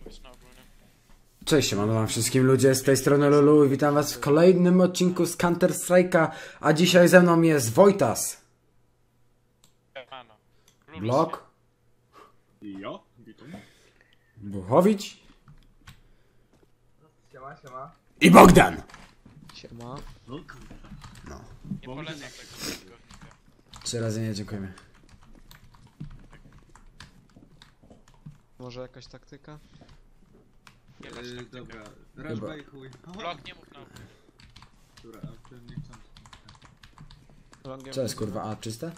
bezpieczna ogólnie. Cześć, mam wam wszystkim ludzie, z tej strony Lulu i witam was w kolejnym odcinku z Counter Strike'a, a dzisiaj ze mną jest Wojtas. Blok. Jo, witam. Buchowicz. Siema, siema. I Bogdan. Siema. No kurwa. No. Nie polecam tego użytkownika. 3 razy nie, dziękujemy. Może jakaś taktyka? Nie masz taktyka. Dobra, raszbaj chuj. Blok, nie mów na mnie. Dobra, a ten nie chcę. Longiem Co jest kurwa, a czyste?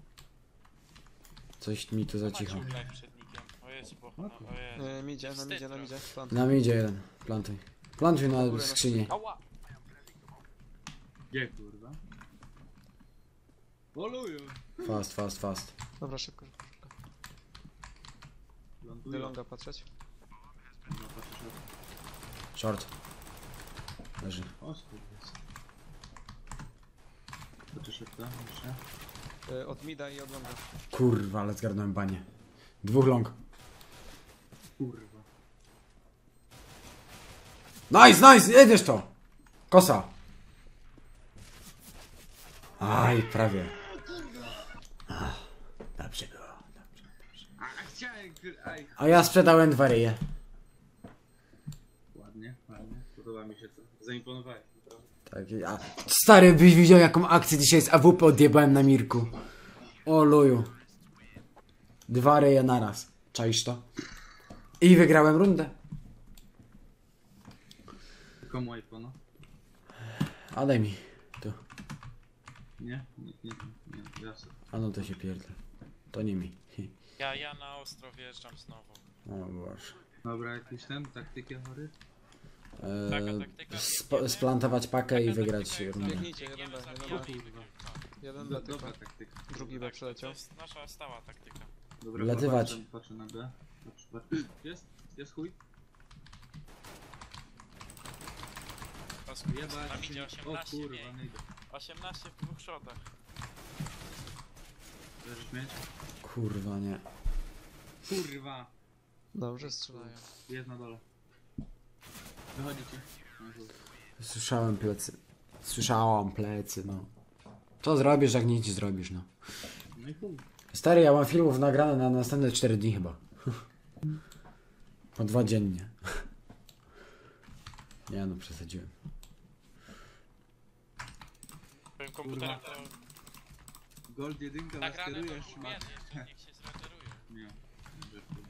Coś mi tu za cicho. Maciu live przed nikiem. O Jezu, bo... O Jezu. Midzie, na midzie, na midzie. Plant. Nam idzie jeden, plantuj. Plantuj na skrzyni. Ała! Gdzie kurwa? Poluję. Fast, fast, fast. Dobra, szybko, szybko, szybko. Do Ląduję. longa patrzeć. No, patrzę, że... Short. Leży. O skurwys. Patrzę szybko, jeszcze. Od mida i od longa. Kurwa, ale zgarnąłem banie. 2 long. Kurwa. Nice, nice, jedziesz to! Kosa. Aj, prawie. Ach, dobrze było, dobrze. A chciałem aj. A ja sprzedałem 2 ryje. Ładnie, ładnie. Podoba mi się to. Zaimponowałeś. Tak, a stary, byś widział jaką akcję dzisiaj z AWP odjebałem na Mirku. O luju. 2 ryje naraz. Czaisz to? I wygrałem rundę. Komu iPhone'a? A daj mi. Tu. Nie? Nie, jasne. A no to się pierdolę. To nie mi. Ja na ostro wjeżdżam znowu. O Boże. Dobra, jakiś ten, taktykę chory? Taka taktyka. Splantować pakę i Taka wygrać taktyka jest rundę. Biegnijcie, biegniemy, jeden B, zabijamy jeden i B. wygrywamy. Jeden B tylko. Dobra taktyka. Drugi B Tak, to przeleciał. jest nasza stała taktyka. Dobra, Latywać. Patrzę na B. Patrzę. Jest chuj. Jebać. Tam idzie O 18 kurwa, mniej. nie idę. 18 w 2 shotach. Leżysz mieć? Kurwa nie. Kurwa! Dobrze strzelają. Jest na dole. Wychodzicie. No, chuj. Słyszałem plecy. Słyszałam plecy, no. Co zrobisz, jak nic zrobisz, no. No i chuj. Stary, ja mam filmów nagrane na następne 4 dni chyba. Po 2 dziennie. Nie no, przesadziłem. Twoim komputerem to Gold jedynka was nagrane to kierujesz, umiemy, jeszcze niech się zraderuje. Nie. Nie, chuj.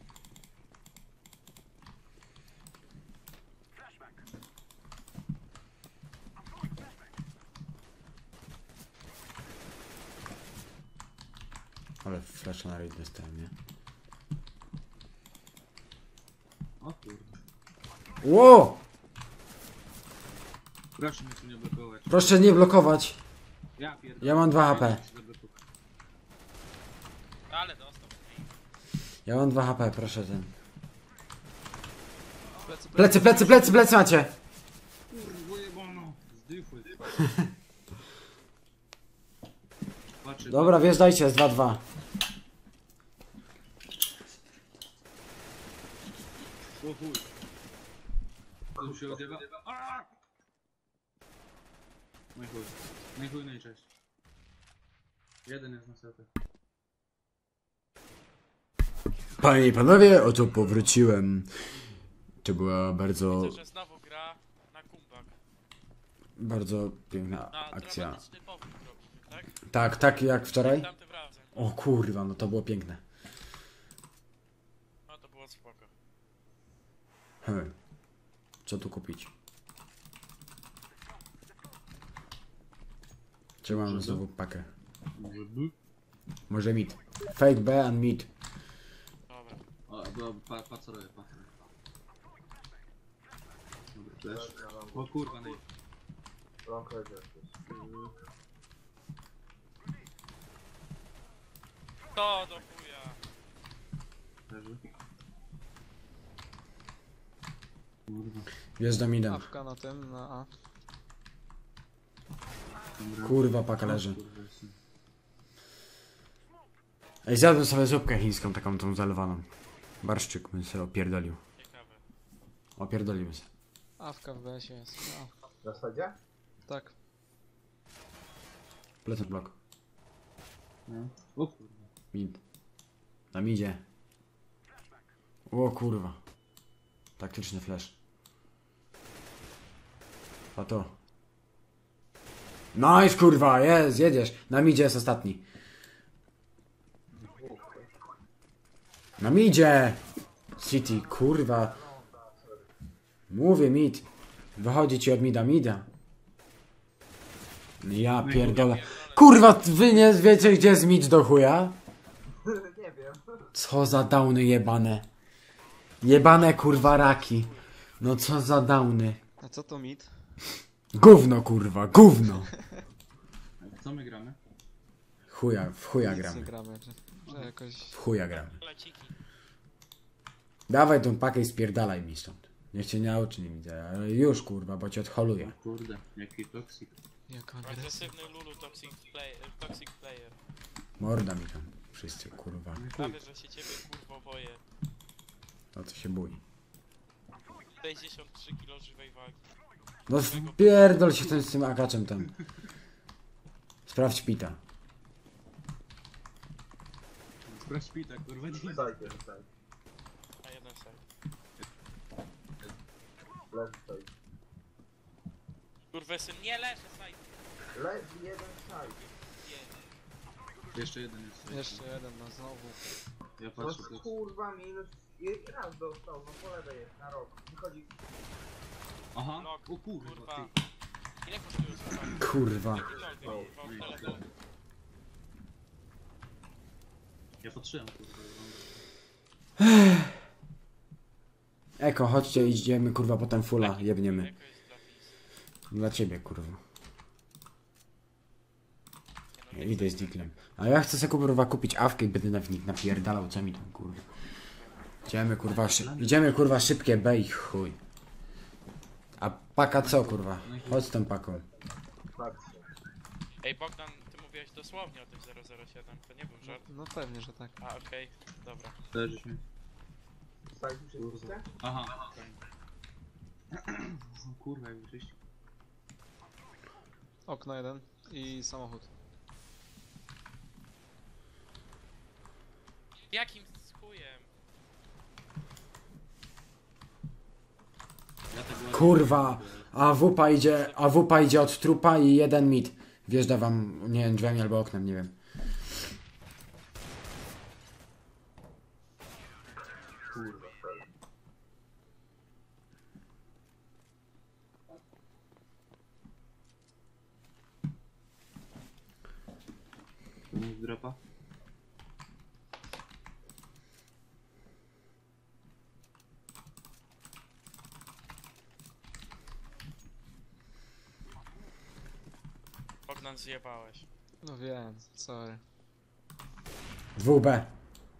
Ale flasha na raid dostałem, nie? O kurwa. Ło! Proszę mnie tu nie blokować. Proszę nie blokować. Ja pierdolę. Ja mam 2 HP. Ale dostał. Ja mam 2 HP, proszę ten. Plecy, Plecy macie! Kurwa jebano. Zdychuj. Patrzę. Dobra, wjeżdżajcie, jest 2-2. O chuj. Tu się odjeba. Aaaa! No i chuj. No i chuj, no i cześć. Jeden jest na setę. Panie i panowie, oto powróciłem. To była bardzo, Widzę, że znowu gra na kumbak. bardzo piękna Na akcja. dramatyczny powrót robimy, tak? Tak jak wczoraj? Tamtym razem. O kurwa, no to było piękne. No to było spoko. Co tu kupić? Czy mam znowu pakę? Może by? Może mid. Fake B and mid. Dobra. O, dobra, pa co robię, pa. Dobra, flash. O kurwa, nej. To do chuja. Leży. Kurwa. Wjeżdża midem. Awka na tym, na A. Dobra. Kurwa, paka leży. Kurwa, jestem. Ej, zjadłem sobie zupkę chińską, taką tą zalewaną. Barszczyk bym sobie opierdolił. Ciekawe. Opierdolimy się. Awka w BS jest. No, W zasadzie? tak. Plecak blok. No. O kurwa. Mid. Na midzie. O kurwa. Taktyczny flash. A to. Nice kurwa, jest, jedziesz. Na midzie jest ostatni. Na midzie! City, kurwa. Mówię mid. Wychodzi ci od mida. Ja pierdolę. Kurwa, wy nie wiecie gdzie jest mid do chuja? Nie wiem. Co za downy jebane. Jebane kurwa raki. No co za downy. A co to mid? Gówno kurwa, gówno. Co my gramy? W chuja Nic nie gramy. gramy, że jakoś... W chuja gramy. Leciki. Dawaj tą pakę i spierdalaj mi stąd. Niech cię nie oczy nie widzę, ale już kurwa, bo cię odholuję. Kurde, jaki toksik. Jak agresywny. Agresywny Lulu toxic player. Morda mi tam. Wszyscy kurwa. Prawie, że się ciebie kurwo boję. No co się boi. 63 kg żywej wagi. No spierdol się z tym akaczem tam. Sprawdź pita. Sprawdź pita, kurwa, nie Sajdzie, sajdzie. Na jeden side. Leży sajdzie. Kurwesyn, nie leży side. Leży jeden sajdzie. Jeszcze jeden jest. Jeszcze jeden, no znowu. Ja No patrzę to. kurwa minus. I raz dostał, no po lewej jest, na rok. Wychodzi. Aha, No, o kurwa, kurwa. ty. Ile kosztuje słuchaj? Kurwa. Kurwa, od telefonu. Ja patrzyłem, kurwa. Eko, chodźcie, idziemy kurwa potem fulla, jebniemy. Jaka jest dla PiS? Dla ciebie kurwa. Ja idę z Diglem. A ja chcę sobie kurwa kupić awkę i będę w nich napierdalał, co mi tam kurwa. Idziemy kurwa szybkie B i chuj. A paka co kurwa? Chodź z tą paką. Fakcja. Ej Bogdan, ty mówiłeś dosłownie o tym 007, to nie był żart. No pewnie, że tak. A okej, dobra. Leżysz mi. Sajdzie wszystkie? Aha, o kurwa, jak wyczyścił. Okno jeden i samochód. Jakim z chujem? Ja tego Kurwa, a wupa idzie od trupa i jeden mid. Wjeżdża wam, nie wiem, drzwiami albo oknem, nie wiem. Kurwa, sajdzie. nie dropa. Bogdan zjebałeś. No wiem, sorry. WB.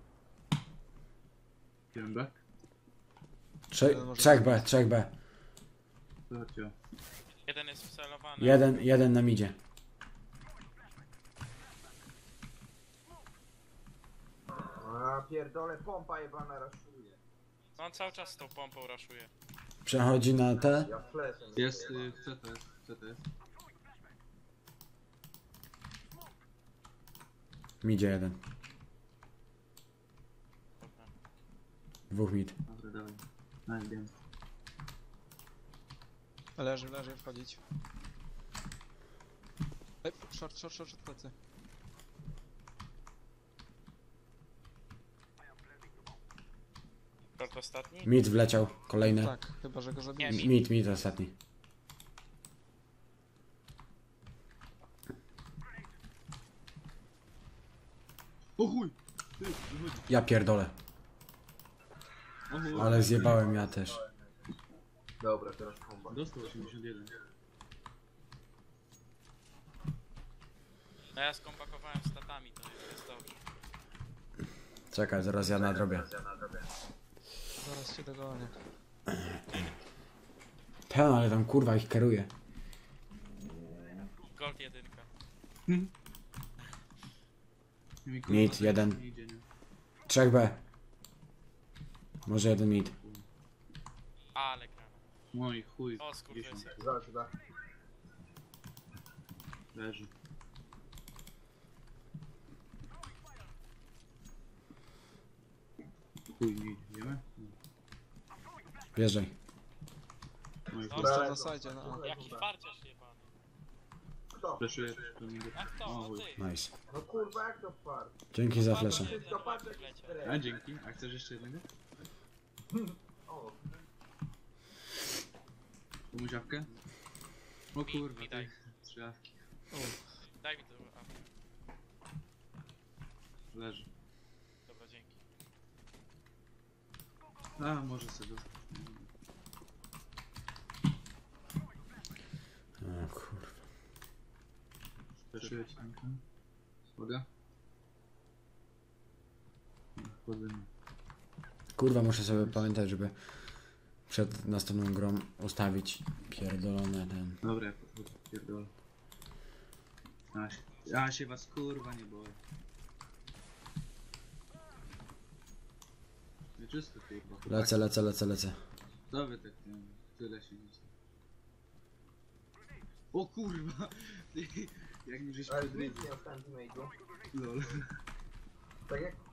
Jeden B? Trzech B. Zobaczcie. Jeden jest wcelowany. Jeden na midzie. A pierdolę, pompa jebana raszuje. No on cały czas z tą pompą raszuje. Przechodzi na te. Ja flashem. Jest, CT jest. Midzie jeden. Dobra. Dwóch mid. Dobra, dawaj. No, wiem. Leży, wchodzić. Ej, short, plecy. Short ostatni? Mid wleciał. Kolejny. Tak, chyba że go zabiję. Nie, Mid ostatni. O chuj! Ty, wychodzi. Ja pierdolę. O chuj. Ale zjebałem ja też. Dobra, teraz pompa. Dostał 81. No ja skompakowałem statami, to jest dobrze. Czekaj, zaraz ja nadrobię. Zaraz cię dogonię. Ten, ale tam kurwa ich kieruje. Gold jedynka. Mi, kurwa, Mid, tak jeden. nie idzie, nie? Trzech B. Może jeden mid. Ale gra. No i chuj. O, skurwysy. 10. Zobacz, da. Leży. Chuj, nie idziemy? Wjeżdżaj. No i chuj. Dobra. Został na sajdzie, no. Jaki farciarz jebany. Kto? Fleszuję, to nie Jak to? O No chuj. ty. Nice. No kurwa, jak to fart? Dzięki za flesze. Wszystko patrz jak Leciał. A dzięki. A chcesz jeszcze jednego? O, Komuś awkę? O kurwa, mi daj. ty. 3 awki. Daj mi to. A, Leży. dobra, dzięki. A, może sobie dostać. O kurwa. Fleszuję ci tam. Słoga? Wchodzimy. Kurwa, muszę sobie pamiętać, żeby przed następną grą ustawić pierdolone ten... Dobra, ja podchodzę, pierdolę. Ja się was kurwa nie boję. Nieczysto kurwa. Lecę. Co wy tak nie wiem, tyle się nic. O kurwa! Ty, jak mi żeś ale podrydził. nic nie dostałem teammate'u. Lol. Tak jak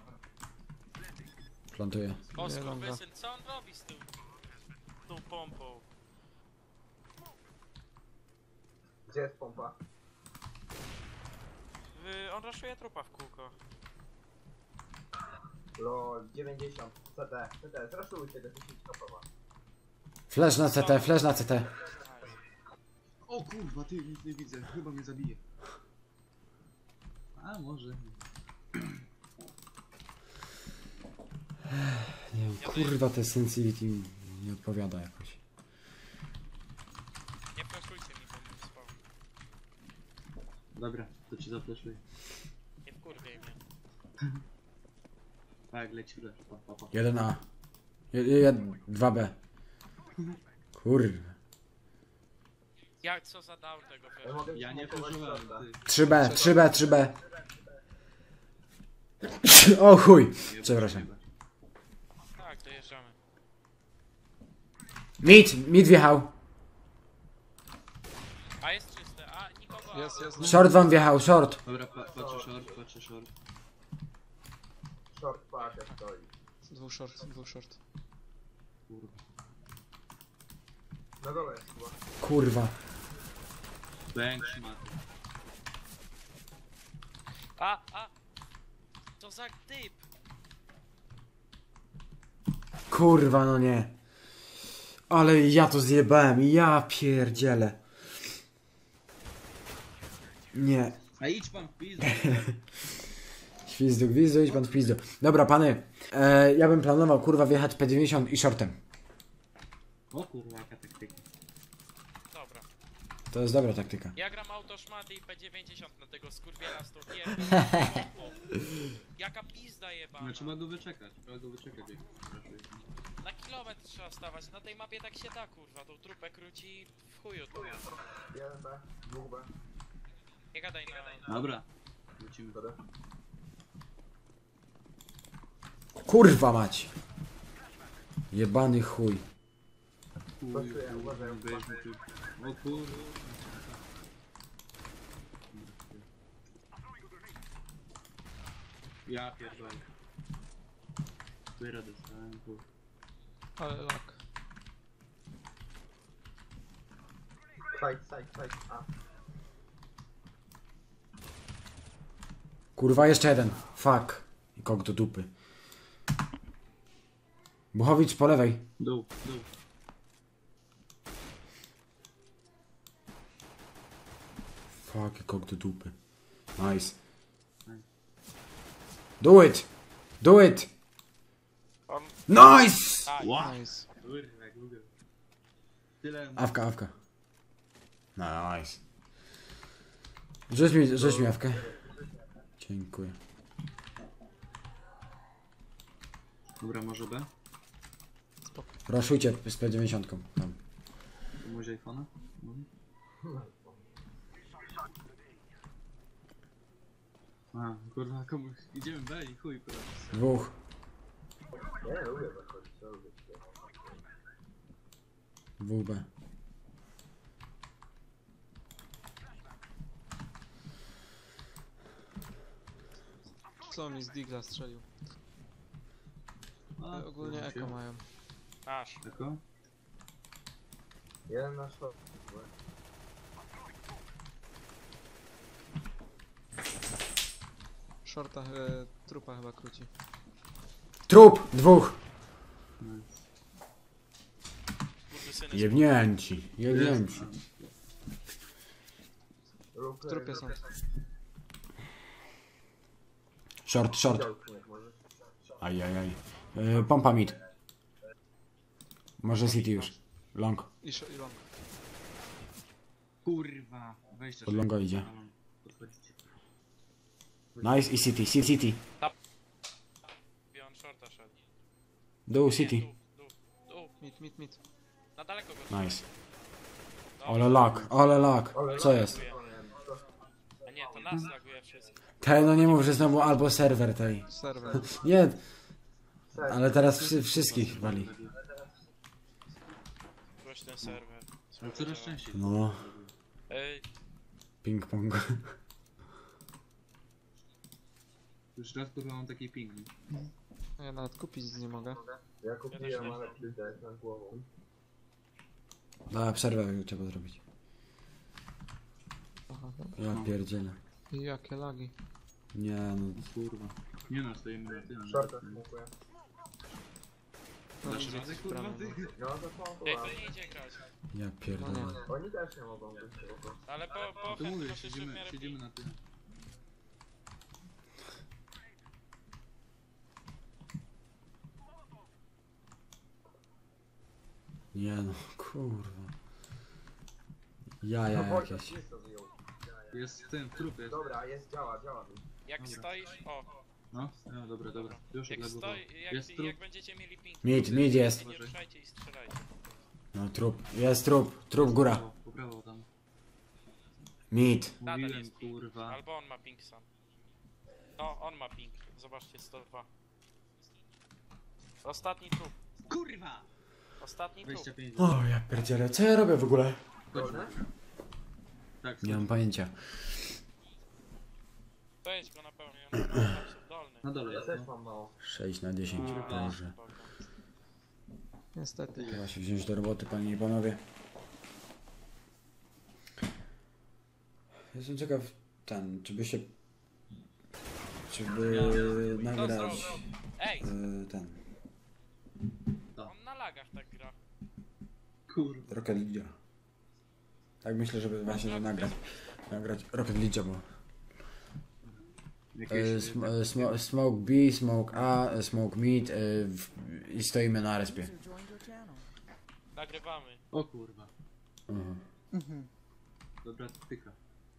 Plantuję. O, Nie, dobra. skurwysyn, co on robi z tą pompą? gdzie jest pompa? On raszuje trupa w kółko. Lol, 90, CT, zraszujcie do 10 kopowa. Flash na CT, flash na CT. Nice. O kurwa, ty nic nie widzę, chyba mnie zabije. A może. Nie wiem, kurwa, te sensitivity mi nie odpowiada jakoś. Nie flashujcie mi, bo mi spał. Dobra, to ci zafleszuję. Nie wkurwiej mnie. Tak, leci flash. Pa. 1A. 2B. Kurwa. Jak co zadał tego Ja flasha? mogę Ja nie smokować fleszowałem, shorta. ty. 3B. O chuj. Nie Przepraszam. potrzeba. Tak, dojeżdżamy. Mid wjechał. A jest czyste, a nikogo. Jest. Short wam wjechał, short. Dobra, patrzę short. Short pakę stoi. Dwóch short. Kurwa. Na dole jest chyba. Kurwa. Bęk szmaty. A! To za typ! Kurwa, no nie. Ale ja to zjebałem, ja pierdzielę. Nie. A idź pan w pizdu. Świzdu, gwizdu, idź pan w pizdu. Dobra, pany. Ja bym planował, kurwa, wjechać P90 i shortem. O kurwa, jaka taktyka. Dobra. To jest dobra taktyka. Ja gram autoszmaty i P90 na tego skurwiela z tą Jaka pizda jebana. No trzeba go wyczekać, jak straszuje. Na kilometr trzeba stawać, na tej mapie tak się da kurwa, tą trupę króci w chuju tu. 1B, 2B, Nie gadaj na... Dobra, lecimy. dobra. Kurwa mać. Jebany chuj. Pasuje, uważaj, weźmy tu. O kurwa. Ja pierdolę. Wyra dostałem, kurwa. Ale lak. Side, a. Kurwa, jeszcze jeden. Fuck. I kok do dupy. Buchowicz po lewej. Dół. Fuck, i kok do dupy. Nice. Do it. On... Nice! Tak, Nice. Kurwa, jak lubię. Tyle. Awka. Nice. Rzuć mi awkę. Dziękuję. Dobra, może B? Raszujcie z P90 tam. Może iPhone'a? A, kurwa, komuś. Idziemy B i chuj, kurwa. Dwóch. Ja nie lubię zachodzić, ja lubię się. WB. Co mi z Digla strzelił? A, Ogólnie kurwa, eko mają. Masz. Eko? Jeden na szok. Shorta, trupa chyba króci. Trup! Dwóch! Nice. Kurwy syny. Jebnięci. Jebnięci. Lub W trupie są. Short, short. Ajajaj. Pompa mid. Może city już. Long. I long. Kurwa. Wejście. Od longa idzie. Podchodzicie. Nice i city. City. I on shorta szedł. Dół Nie, city. dół. Mid. Na daleko go. Nice. Dobrze. Ale lag, ale lag. Co jest? A nie, to nas laguje wszystko. Tej, no nie mów, że znowu albo serwer tej. Serwer. Nie. Ale teraz wszystkich wali. Proś ten serwer. Ale coraz częściej. No. Ej, Ping pong. Już raz kurwa mam taki ping. A ja nawet kupić nie mogę. Ja kupiłem, ale plitę nad głową. Dobra, przerwę trzeba zrobić. Aha, dobra. Ja pierdzielę. I jakie lagi. Nie no. Kurwa. Nie no, stoimy na tym. Shorta smokuję. No Dasz idzie radę z kurwa bramy, ty? No to ej, smokowałem. to nie idzie grać. Ja pierdolę. Oni też nie mogą być spoko. Ale po To mówię, poszedł w miarę siedzimy na tym. Nie no, kurwa. Jaja No Wojtek, jakieś. jest to wyjął. Jest w tym, w trupie jest. Dobra, jest, działa. Jak Dobra. stoisz, o, No, dobra. Już jak odległował. stoi, Jest jak trup. będziecie mieli ping, Mid jest. nie ruszajcie i strzelajcie. No trup. Jest trup. Trup góra. Po prawo tam. Mid. Nadal Mówiłem jest ping. kurwa. Albo on ma ping sam. No, on ma ping. Zobaczcie, 102. Ostatni trup. Kurwa! Ostatni trup. 25. O ja pierdzielę. Co ja robię w ogóle? Dolne? Tak, Nie mam pojęcia. Weź go napełnię. Tam są dolny. na dole Ja jest, też no. mam mało. 6 na 10. Boże. Spoko. Niestety. Trzeba się wziąć do roboty, panie i panowie. Jestem ciekaw, czy by nagrać zrobił? Ej, ten on na lagach tak gra. Kurwa. Rocket League. Tak myślę, żeby właśnie to nagrać Rocket League, bo Jakieś... Smoke B, Smoke A, Smoke Mid i stoimy na respie. Nagrywamy. O kurwa. Mhm. Dobra tyka.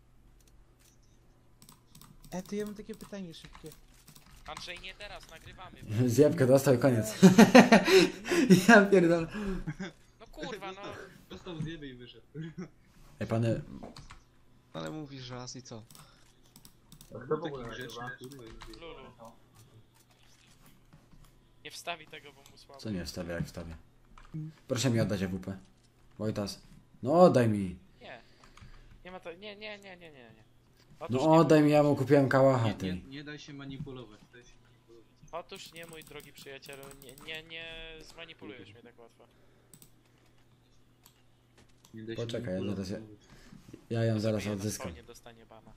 To ja mam takie pytanie szybkie. Andrzej, nie teraz, nagrywamy. Zjebkę dostał i koniec. Ja pierdolę. No kurwa, no. Dostał zjeby i wyszedł. Ej, pany, Ale mówisz raz i co? A kto w Taki ogóle grzeczny, nagrywa? kurwa. i- Lulu. Nie wstawi tego, bo mu słabo. co nie wstawię, jak wstawię? Proszę mi oddać AWP. Wojtas. No oddaj mi. Nie. Nie ma to. Nie. No Otóż, oddaj mi, ja mu kupiłem kałacha, Nie, ty. nie daj się manipulować. Daj się manipulować. otóż nie, mój drogi przyjacielu. Nie zmanipulujesz mnie tak łatwo. Nie daj się Poczekaj, ja manipulować. zaraz Ja ją zaraz Sobie na odzyskam. spawnie dostanie bana.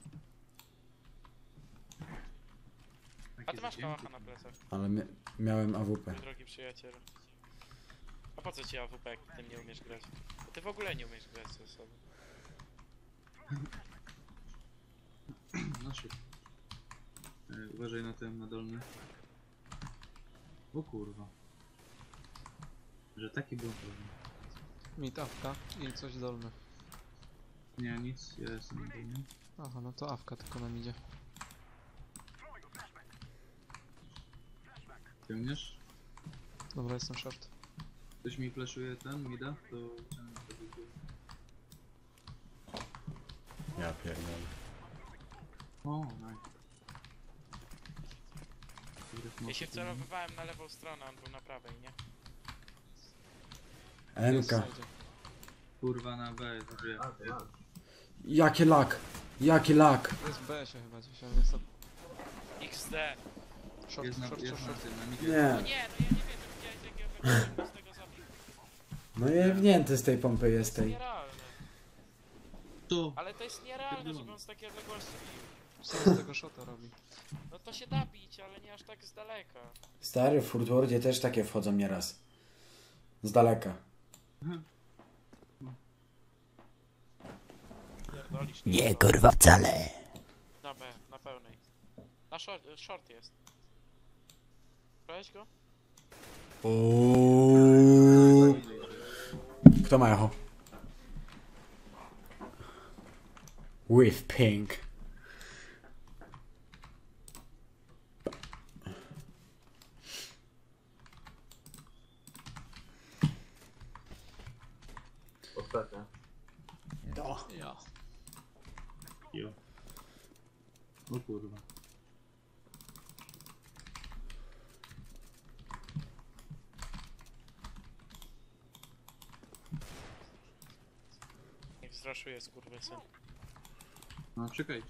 A Takie ty masz zacięcie. kałacha na plecach, Ale miałem AWP. mój drogi przyjacielu. A po co ci AWP, jak ty nie umiesz grać? Bo ty w ogóle nie umiesz grać ze sobą. No shit. Uważaj na ten, na dolny. O kurwa. Że taki był problem. Mid, awka i coś dolny. Nie, nic, ja jestem na dolny. Aha, no to awka tylko nam idzie. Ciągniesz? Dobra, jestem short. Ktoś mi flashuje ten, mida? To... Ja pierdolę. O, nice. Ja się wcelowywałem na lewą stronę, on był na prawej, nie? NK. Kurwa na B, zrobię. A, ty, a. Jaki lak. Jaki lak. Jest w BS-ie chyba gdzieś, ale jest to... XD. Short, Jest na, short, jest short, na short. tym, na midzie. No Nie. nie, no ja nie wiem, widziałeś jakiego wyglądu z tego zabił. No jebnięty z tej pompy To jest jest tej. nierealne. Tu! Ale to jest nierealne, żeby on z takiej odległości bił. Co z tego shota robi? No to się da bić, ale nie aż tak z daleka. Stary, w Fort Wordzie też takie wchodzą nieraz. Z daleka. Pierdolisz. Nie, kurwa, wcale. Na B, na pełnej. Na short jest. Brałeś go? Kto ma echo? With pink. Ostatnia. Ja. Jo. O kurwa. Niech zraszuje skurwysyn. No czekajcie.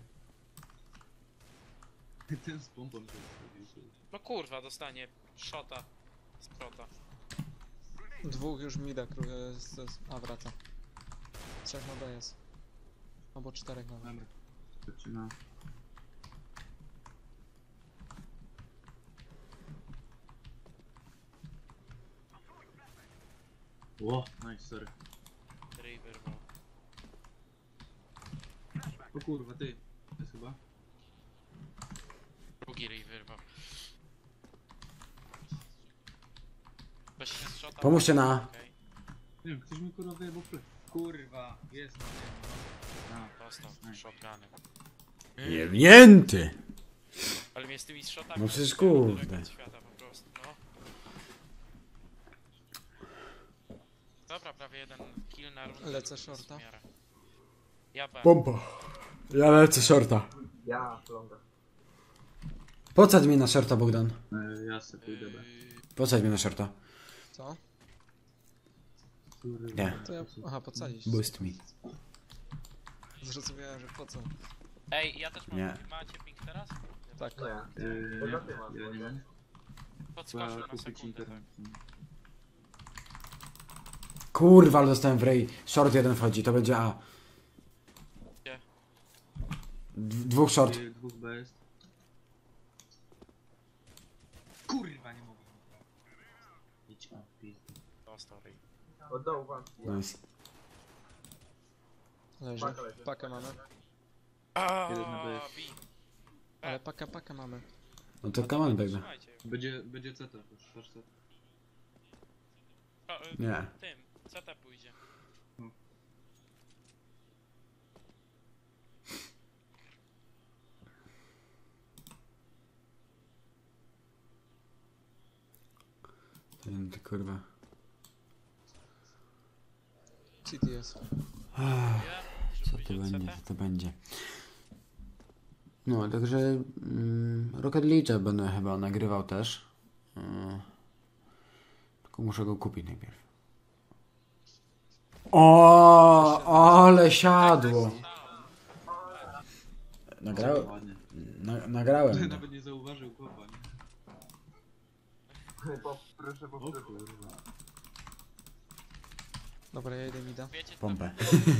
Ten z pompą się zrobił. No kurwa, dostanie shota z prota. Dwóch już mida, a wraca. Trzech na B jest. Albo czterech nawet. Dobra. Zaczyna. Ło, nice, sorry. Ryj wyrwał. O kurwa, ty. To jest chyba? Drugi ryj wyrwał. Weź się z shota. Pomóżcie na- Okej, Nie wiem, ktoś mi kurwa wyjebał play. Kurwa, jest na tym. No. dostał shotgunem. Jebnięty. Ale mnie z tymi shotami... No przecież daleko kurde. od świata po prostu, no. Dobra, prawie jeden kill na rundę. Lecę to jest shorta. w miarę. Ja B. Pompa. Ja lecę shorta. Ja, longa. Podsadź mnie na shorta, Bogdan. Ja se pójdę B. Podsadź mnie na shorta. Co? Kurwa. Nie. To ja... Aha, podsadzić. Boost me. Zrozumiałem, że po co. Ej, ja też mam... Nie. Macie ping teraz? Tak. No ja. Nie, Poza tym masz, ja nie mam. Podskoczył Trzeba na kupić sekundę, internet. tak. Kurwa, ale dostałem w rej. Short jeden wchodzi, to będzie A. Gdzie? Dwóch short. Dwóch B jest. Kurwa, nie mogę. Idź pan, pizdy. Dostał ryj. Oddał wam. Nice. Leży. Paka leży. Pakę mamy. Jeden na B. Bij. Ale pakę mamy. No to come on, baby. Trzymajcie. Będzie CT, patrz CT. Nie. Tym, CT pójdzie. Ty kurwa. City jest. Ja, Co to będzie, co to będzie. No, także Rocket League będę chyba nagrywał też. Tylko muszę go kupić najpierw. O, ale siadło. Nagrałem. Ładnie. Nagrałem. go. Nawet nie zauważył chłopa, nie? Proszę O powtórzyć. kurwa. Dobra, ja idę mida. Wiecie co? Pompę.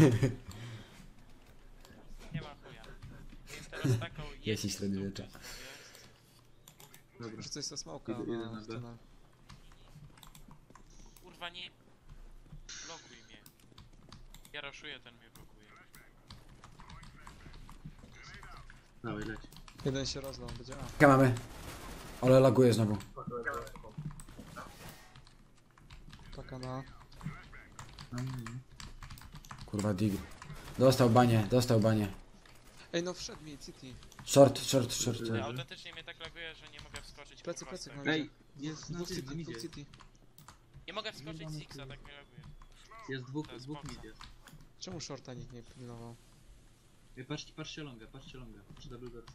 Nie ma chuja. Więc teraz taką Jest i średniowiecza. Dobra. Rzucaj sobie smoka Idę na na B. tunel. Kurwa nie... Blokuj mnie. Ja raszuję, ten mnie blokuje. Dawaj, leć. Jeden się rozlał, będzie A. Jakie mamy? Ale laguje znowu. Paka na... Kurwa dig. Dostał banie, dostał banie. Ej, no wszedł mi City. Short, short, short. Nie, autentycznie mnie tak laguje, że nie mogę wskoczyć. Plecy, kurwa, plecy, z no tego. Ej, jest na Dwóch tym, na City, midzie. dwóch City. Nie mogę wskoczyć z Xa, tak mnie laguje. Jest dwóch, To jest dwóch boksa. mid jest. Czemu shorta nikt nie pilnował? Ej, patrzcie longa, patrzcie longa. Patrzcie double doors.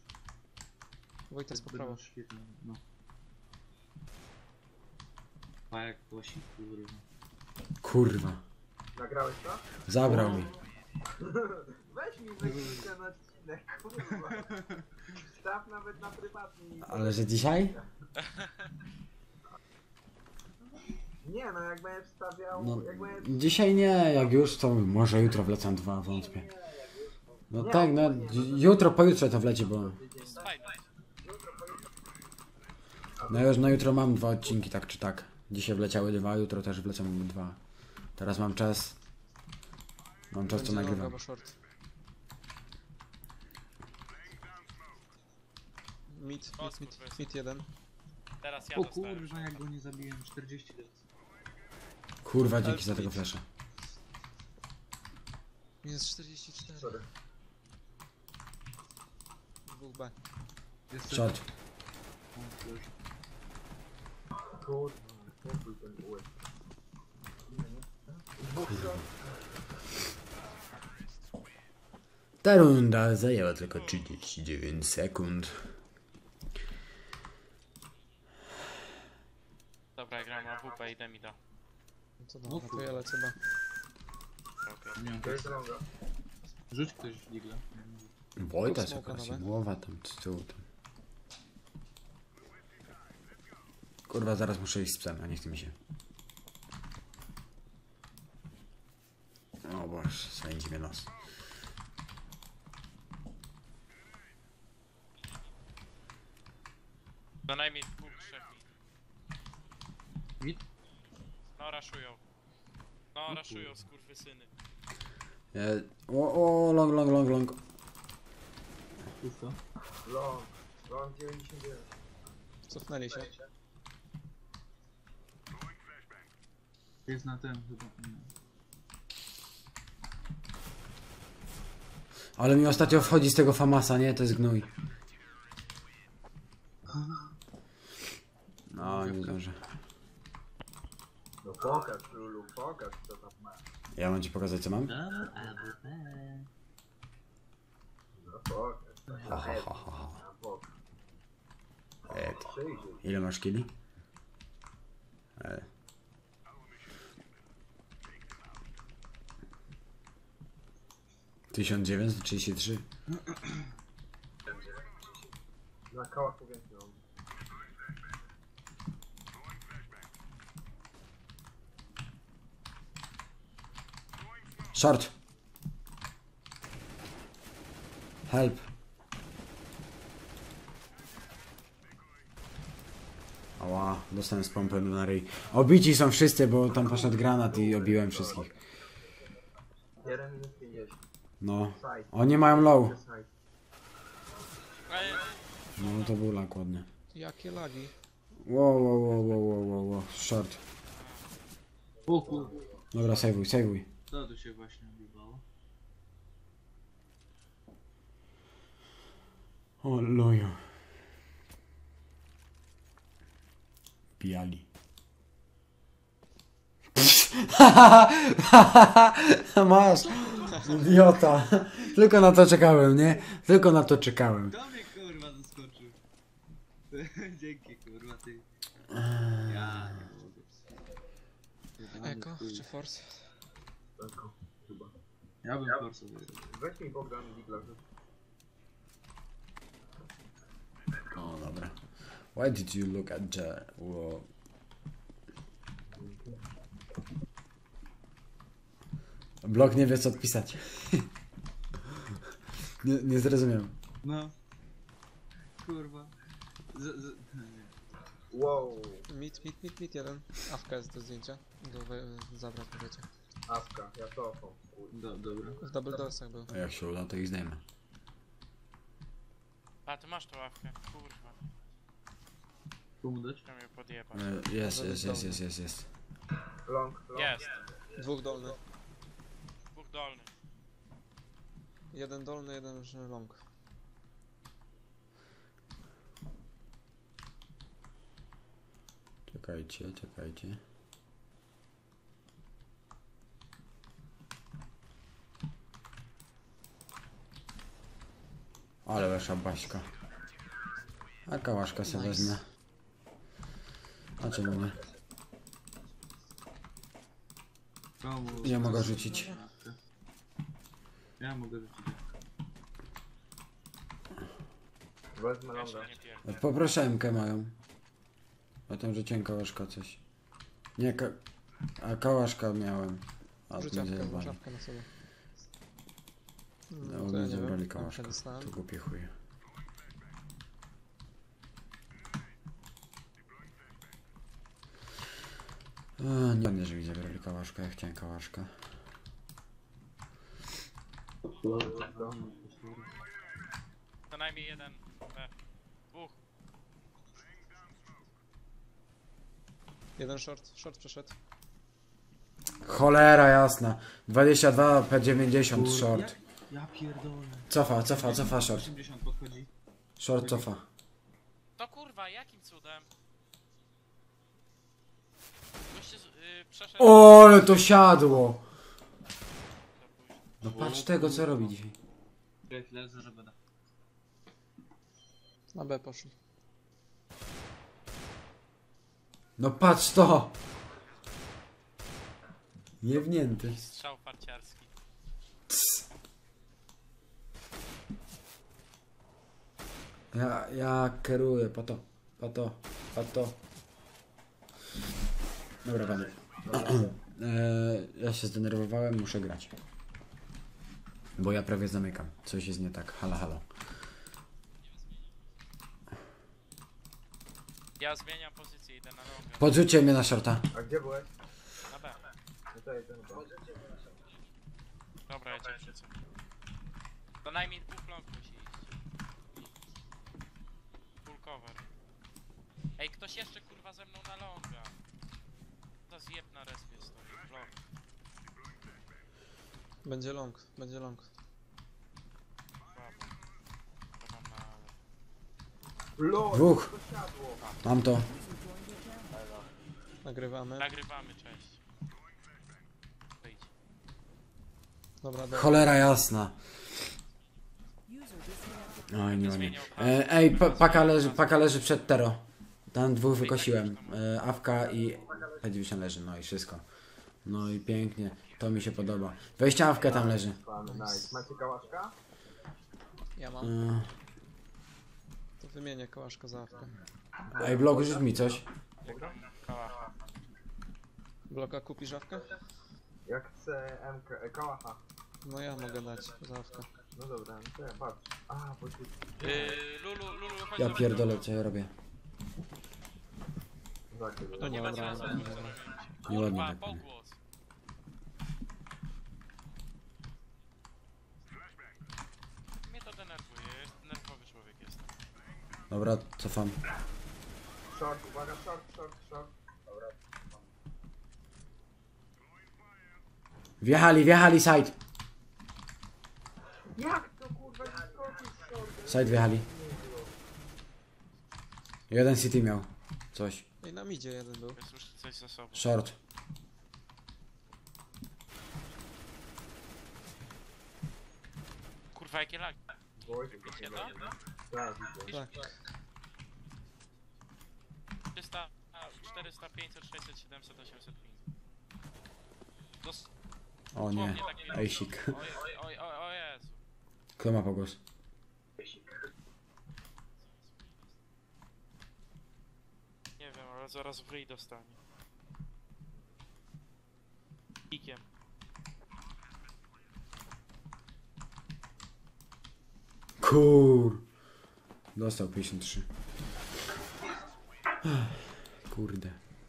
Wojtek jest po prawo. Świetnie, no. Pajak kosi, kurwa. Kurwa. Nagrałeś to? Zabrał mi. Weź mi wyjść ten odcinek, kurwa. Staw nawet na prywatny. Ale że dzisiaj? Nie no, jak będziesz wstawiał... No, jak będziesz... dzisiaj nie, jak już to może jutro wlecą 2, wątpię. No Nie, tak, no jutro, pojutrze to wleci, bo... Fajne. No już no jutro mam 2 odcinki, tak czy tak. Dzisiaj wleciały 2, jutro też wlecą 2. Teraz mam czas. Mam czas, to Będzie longa, nagrywam. bo short. Mid, O, mid, mid, skurwysyn. mid jeden. Teraz ja O dostałem. kurwa, jak go nie zabiłem, 40 lat. Kurwa, dzięki za tego flasha. Minus 44. Sorry. Dwóch B. Jest Short. Kurwa, kupuj ten ułek. Dwóch stron. Ta runda zajęła tylko 39 sekund. Dobra, gram na WP, idę mi da. No to dobra, to ja lecę B. Okay. Nie mam To jest droga. Rzuć ktoś w digla. Wojta Smoka jakaś nowe. głowa tam, z tyłu tam. Kurwa, zaraz muszę iść z psem, a nie chce mi się. O Boże, swędzi mnie nos. Co najmniej dwóch, trzech mi. Mid? No, raszują. No, raszują, skurwysyny. O, long. Pusto. Long 99. Cofnęli się. Jest na ten chyba. Nie. Ale mi ostatnio wchodzi z tego Famasa, nie? To jest gnój. No, nie zdążę. No pokaż, Lulu, pokaż co tam masz. Ja mam ci pokazać, co mam? No pokaż. Ha, ha, ha, ha, ha. Na bok. To. Przyjrzyj. Ile masz kili? 1933. Na kałach powiększą. Short. Help. Ała, dostałem z pompy na ryj. Obici są wszyscy, bo tam poszedł granat i obiłem wszystkich. 1 minut 50. No. Side. Oni mają low. Side. Ej, No to był lak ładny. Jakie lagi? Wow. Short. O kurwa. Dobra, sejwuj. Co tu się właśnie odbywało? O loju. Pijali. Masz. Idiota. Tylko na to czekałem, nie? Tylko na to czekałem. Kto mnie kurwa zaskoczył? Dzięki kurwa ty. Ja nie mogę. Eko czy force? Tylko, chyba. Ja bym forsą wygrał. Weź mi Bogdan Digla. O, dobra. Why did you look at the... Wow. Blok nie wie co odpisać. nie zrozumiałem. No. Kurwa. Nie. Wow. Mid jeden. Awka jest do zdjęcia. Zabrać możecie. Awka, ja cofam. Dobra. W double doorsach był. A jak się uda, to ich zdejmę. a ty masz tą ławkę, kurwa. Komu dać? Chciałem ją podjebać. Jest. Long. Jest. Dwóch dolnych. Dwóch dolnych. Jeden dolny, jeden już long. Czekajcie. Ale wasza baśka. A kałaszka sobie Nice. wezmę. A czemu nie? Komu? Nie mogę rzucić. Ja mogę rzucić. Wezmę Ja się longa. nie pierdolę. Poproszę MK mają. A tam, że cienka łyżka coś. Nie, a kałaszka miałem. A tu mnie Rzuciawkę, zjebali. rzuciawkę na sobie. No, to mnie ja nie zabrali wiem, kałaszka. jak dostałem. To głupie chuje. A, nie wiem, że mi zabrali kałaszka, ja chciałem kałaszka. Co najmniej jeden. Dwóch. Jeden short przeszedł. Cholera jasna. 22 P90 short. Ja pierdolę. Cofa short. 80 podchodzi. Short cofa. To kurwa, jakim cudem? Goście przeszedł... O, ale to siadło. No patrz tego, co robi dzisiaj. Leży, że będę. Na B poszli. No patrz to. Niewnięty. Strzał parciarski. Ja kieruję, po to. Dobra, panie. Ja się zdenerwowałem, muszę grać. Bo ja prawie zamykam. Coś jest nie tak. Halo. Ja zmieniam pozycję, idę na longa. Podrzućcie mnie na shorta. A gdzie byłeś? Na B. Tutaj, ten pan. Dobra, ja cię wrzucę. To najmniej dwóch long musi iść. Full cover. Ej, ktoś jeszcze kurwa ze mną na longa. To zjeb na respie stoi. Vlog. Będzie long, będzie long. Dobra. To mam na... LOL, Dwóch. to siadło. Mam to. Nagrywamy. Nagrywamy, cześć. Wyjdź. Dobra, dobra. Cholera jasna. Oj, nie ładnie. Ej, paka leży przed Tero. Tam dwóch wykosiłem. Awka i P90 leży, no i wszystko. No i pięknie, to mi się podoba. Weźcie Awkę, tam leży. Pan, nice. Macie kałaszka? Ja mam. E, To wymienię kołaszka za awkę. Ej, blog, rzuć mi coś. Kałacha. Bloka kupisz awkę? Jak chcę MK, kałacha. No ja mogę dać za awkę. No dobra, no to ja patrz. A, bo tu... Lulu, chodź Ja do pierdolę, co ja robię. Zakrył. To nie Dobra, ma sensu. dobra, nic dobra. robić. Nieładnie Kurwa, tak powiem. pogłos. Mnie to denerwuje, nerwowy człowiek jestem. Dobra, cofam. Short, uwaga, short. Dobra. Wjechali, side. Jak to kurwa nie skoczyć short? Side wjechali. Jeden city miał. Coś. Ej, nam idzie jeden był. Ja słyszę coś za sobą. Short. Kurwa, jakie lagi. Wojtek, Wiecie to? tak, widzę. Tak. 300, 400, 500, 600, 700, 800 ping. O nie. Dosłownie tak mi- Ejsik. O Jezu. Kto ma pogłos? Nie wiem, ale zaraz w ryj dostanie. Kikiem. Kur. Dostał 53. Kurde.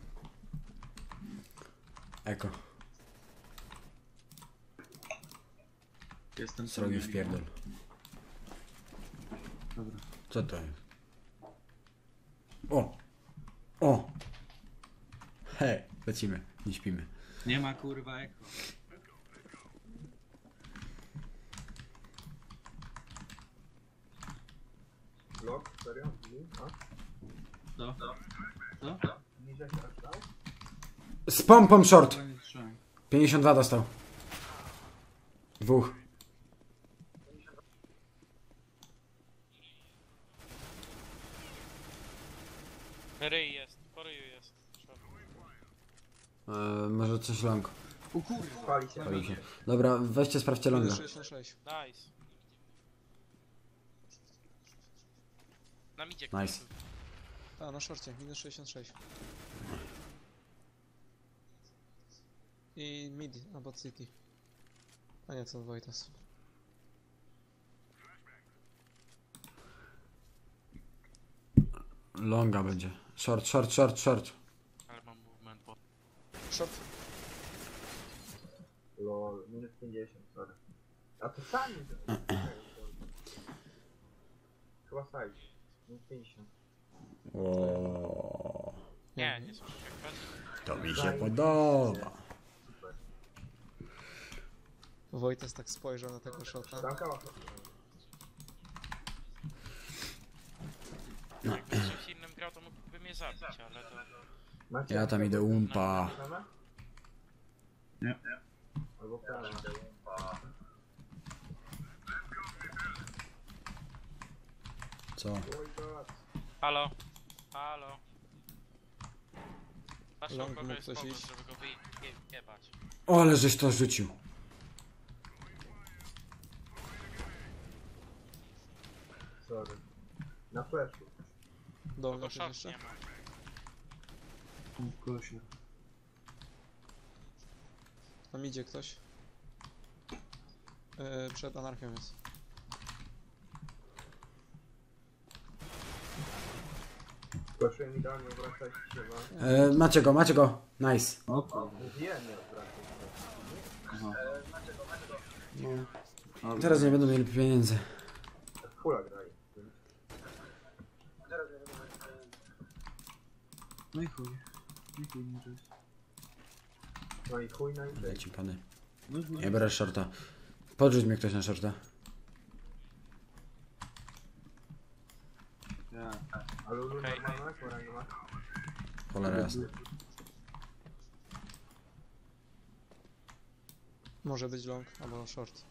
Eko. Jestem Srogi w pierdol. Dobra. Co to jest? O! Hej, lecimy. Nie śpimy. Nie ma kurwa eko. Blok, serio? A? Co? Co? Niżej się aż dał? Z pompą short. Chyba nie słyszałem. 52 dostał. Dwóch. Ryj jest, po ryju jest. Może coś long. O kurwa. Spali się. Palił się. Dobra, weźcie, sprawdźcie longa. Minus 66. Nice. Nam idzie Nice. ktoś. A, na szorcie, minus 66. I mid, albo city. A nie, to Wojtas. Longa będzie. Short. Ale mam movement, bo... Short. Lol, minus 50, sorry. A to sami. Chyba sami. Minus 50. O, Nie, nie słyszę jak to mi się podoba. Super. Wojtas tak spojrzał na tego shota. Tam kawa. Jakby z czymś innym grał, to mógłby mnie zabić, ale to... Macie Ja tam idę umpa. Mamy? Nie. Albo prawo. Co? Oj, god. Halo? Halo? Patrzę, Long u kogo mógł jest ktoś pomysł, iść? żeby go wyjebać. O, ale żeś to rzucił. Sorry. Na flashu. Dolny Bo ktoś short jeszcze? nie ma. Kosier. Tam idzie ktoś. Przed anarchią jest. Proszę mi dał, nie obracać się, no. Macie go. Nice. O kurwa. Mówiłem, nie obracać się. Aha. No. Teraz nie będą mieli pieniędzy. Fula graj. No i chuj. Nie chuj, nie cześć. No i chuj na innej. Leci pany. No i chuj. Nie biorę shorta. Podrzuć mnie ktoś na shorta. Ja. Ale Lulu Okej. normalna, pora nie ma. Cholera jasna. Może być long, albo short.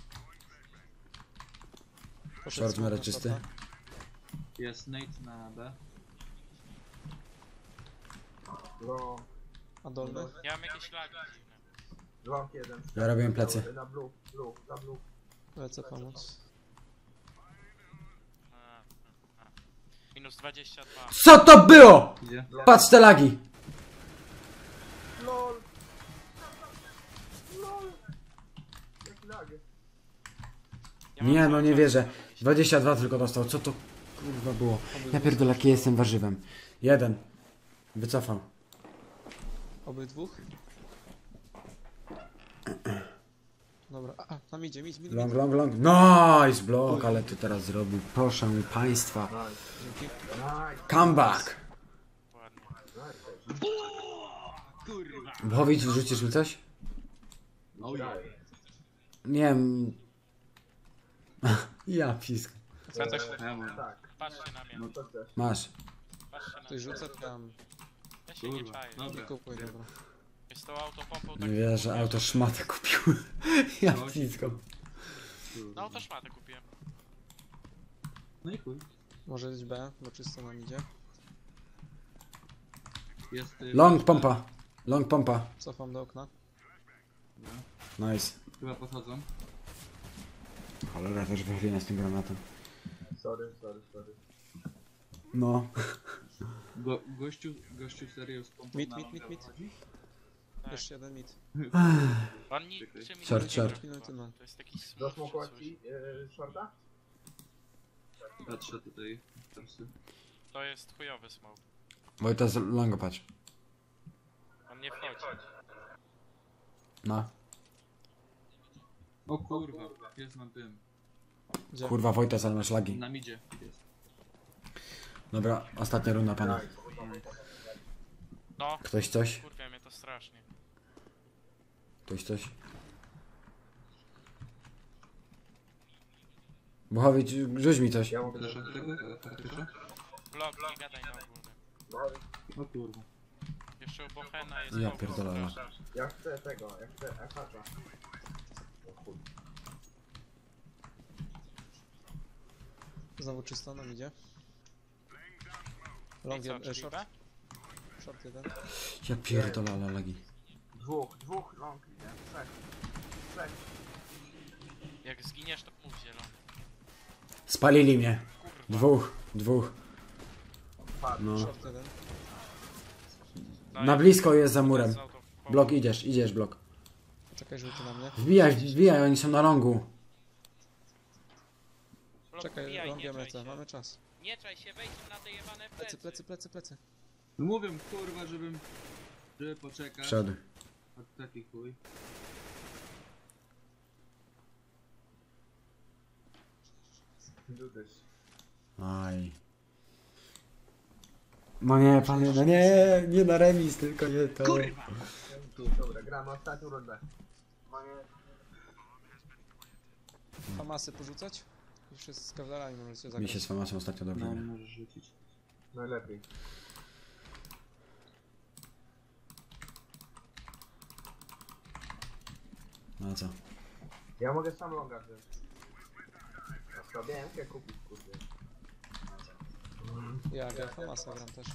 Poszedł Short smoke miarę na czysty. shorta. Jest Nate na B. No, A dolny? Ja mam jakieś lagi dziwne. long jeden. Ja robię plecy. Na blue, na blue. Lecę pomóc. A. Minus 22. Co to było? Idzie. Patrz te lagi. LOL! LOL! Jaki lag. Ja mam Nie no, cały nie czas wierzę. 40. 22 tylko dostał. Co to kurwa było? Ja pierdolę, jaki jestem warzywem. Jeden. Wycofał. Obydwóch? Dobra, a tam idzie, mid. Long. Nice block, ale ty teraz zrobił. Proszę państwa. Dzięki. Nice, Comeback. Ładnie. nice. Kurwa. Błowicz, rzucisz mi coś? Oh yeah. Nie wiem. Ja pisk. Chcę coś... Ja mam. Tak, Patrzcie na mnie. No to też. Masz. Patrzcie na Ktoś mnie. rzuca tam. Ja się nie Kurwa. czaję. Nie Dobra. kupuj, dobra. Jest tą autopompą Nie tak... wierzę, auto szmatę kupił. Ja pisko. No autoszmatę kupiłem. No i chuj. Może być B, bo czysto nam idzie. Jest Long pompa. Cofam do okna. Nice. Chyba podchodzą. Cholera, też wychlina z tym granatem. Sorry. No. Gościu serio z pompą Mid. na longa. Tak. Jeszcze jeden mid. On niczym Short, nie short. gra, kurwa. To jest taki smooth czy Zasmokować coś. ci shorta? Patrzę tutaj. Tersy. To jest chujowy smoke. Wojta z longa patrz. On nie wchodzi. No. O kurwa. Jest na tym. Gdzie? Kurwa Wojta, ale masz lagi. Na midzie jest. Dobra, ostatnia runda pana. No, Ktoś coś? kurwa mnie to strasznie. Ktoś coś? Buchowicz, rzuć mi coś. Ja mogę Też od tego? Faktycznie? Blok, nie gadaj na ogólny. O kurwa. Jeszcze u Bochena jest Ja smoke, pierdolę. straszny. Ja chcę tego, ja chcę Akacza. O chuj. Znowu czysto nam idzie. I Long co, jeden, czyli short. B? Short jeden. Ja pierdolę, ale lagi. Dwóch long idzie. Trzech. Jak zginiesz, to mów zielony. Spalili mnie. Kurwa. Dwóch. Padł. No. Short jeden. Na blisko jest za murem. Z auto- Blok idziesz blok. Czekaj, żółty na mnie. Wbijaj, oni są na longu. Blok, Czekaj, wbijaj, lągiem nie czaj lecę, się. mamy czas. Nie czaj się, wejdź na te jebane Plecy. No mówię, kurwa, żeby poczekać. Przed. A taki chuj. Dudysz. Aj. No nie, panie, no nie na remis, tylko nie to. Dobra, gramy ostatnią rundę. Famasy porzucać? Już jest z kawlarami, możecie Mi zagrać. się z famasem ostatnio dobrze No, gra. możesz rzucić. Najlepiej. No co? Ja mogę sam longa wziąć. Ja sobie MK kupić, kurde. Ja Famasa gram też.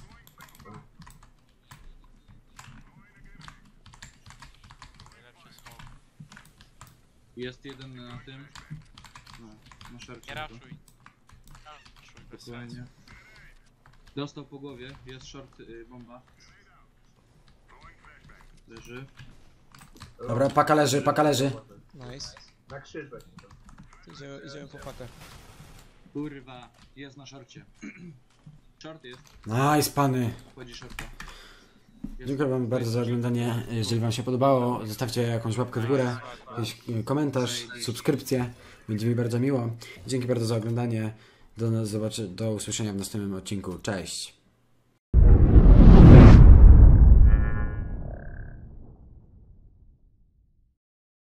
Najlepszy smok. Jest jeden na tym. No, na szarcie. Nie raszuj. Raszuj bez sensu. Dokładnie. Dostał po głowie, jest short bomba. Leży. Dobra, paka leży. Nice. Na krzyż weź to. Idziemy po pakę. Kurwa, jest na szorcie. Short jest, Nice, pany. wchodzi shorta. Jest- Dziękuję wam bardzo za oglądanie. Jeżeli wam się podobało, zostawcie jakąś łapkę w górę, jakiś komentarz, subskrypcję. Będzie mi bardzo miło. Dzięki bardzo za oglądanie. Do usłyszenia w następnym odcinku. Cześć.